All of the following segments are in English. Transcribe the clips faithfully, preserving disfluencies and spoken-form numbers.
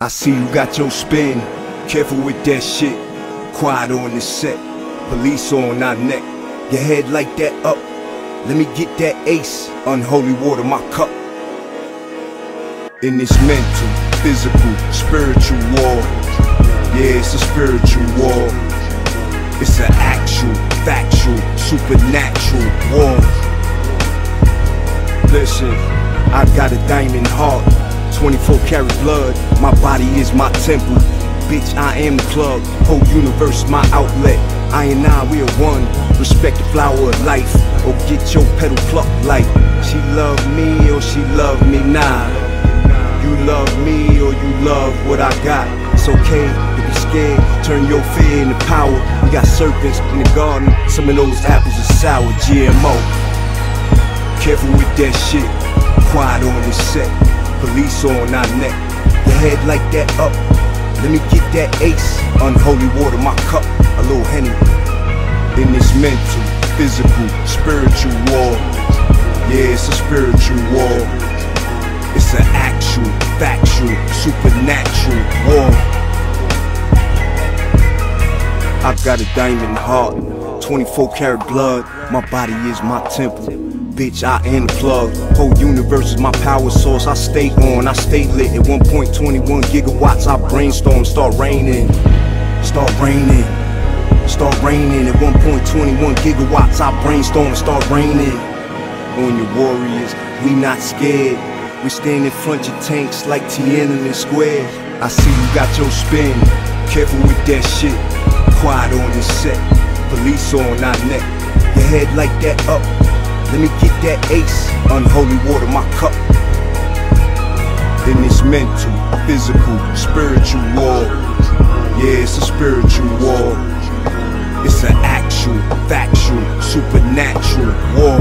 I see you got your spin, careful with that shit. Quiet on the set, police on our neck. Your head like that up, let me get that ace. Unholy water, my cup. In this mental, physical, spiritual war. Yeah, it's a spiritual war. It's an actual, factual, supernatural war. Listen, I got a diamond heart, twenty-four karat blood, my body is my temple. Bitch, I am the plug, whole universe my outlet. I and I, we are one, respect the flower of life, or get your petal plucked like. She love me or she love me, nah. You love me or you love what I got. It's okay to be scared, turn your fear into power. We got serpents in the garden, some of those apples are sour, G M O. Careful with that shit, quiet on the set, police on our neck. Your head like that up, let me get that ace. Unholy water, my cup, a little Henny. In this mental, physical, spiritual war. Yeah, it's a spiritual war. It's an actual, factual, supernatural war. I've got a diamond heart, twenty-four karat blood, my body is my temple. Bitch, I am the plug, whole universe is my power source. I stay on, I stay lit. At one point two one gigawatts, I brainstorm, start raining. Start raining, start raining. At one point two one gigawatts, I brainstorm, start raining. On your warriors, we not scared. We stand in front your tanks like Tiananmen Square. I see you got your spin, careful with that shit. Quiet on the set, police on our neck. Your head like that up, let me get that ace. Unholy water, my cup. In this mental, physical, spiritual war. Yeah, it's a spiritual war. It's an actual, factual, supernatural war.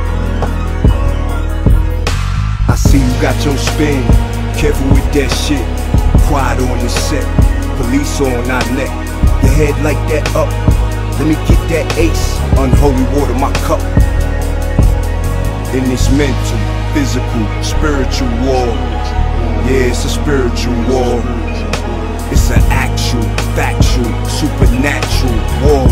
I see you got your spin, careful with that shit. Quiet on the set, police on our neck. Your head like that up, let me get that ace. Unholy water, my cup. In this mental, physical, spiritual war. Yeah, it's a spiritual war. It's an actual, factual, supernatural war.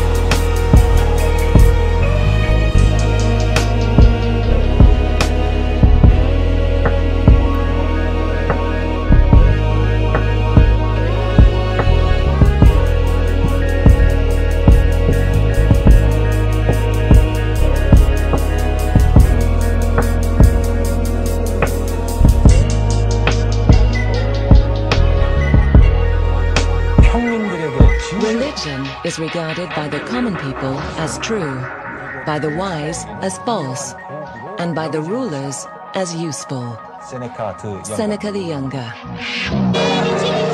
Religion is regarded by the common people as true, by the wise as false, and by the rulers as useful. Seneca the Younger.